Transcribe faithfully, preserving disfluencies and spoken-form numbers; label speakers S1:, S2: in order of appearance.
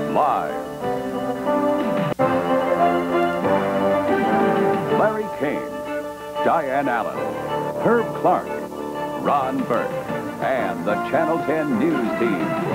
S1: live. Larry Kane, Diane Allen, Herb Clark, Ron Burke, and the Channel ten News Team.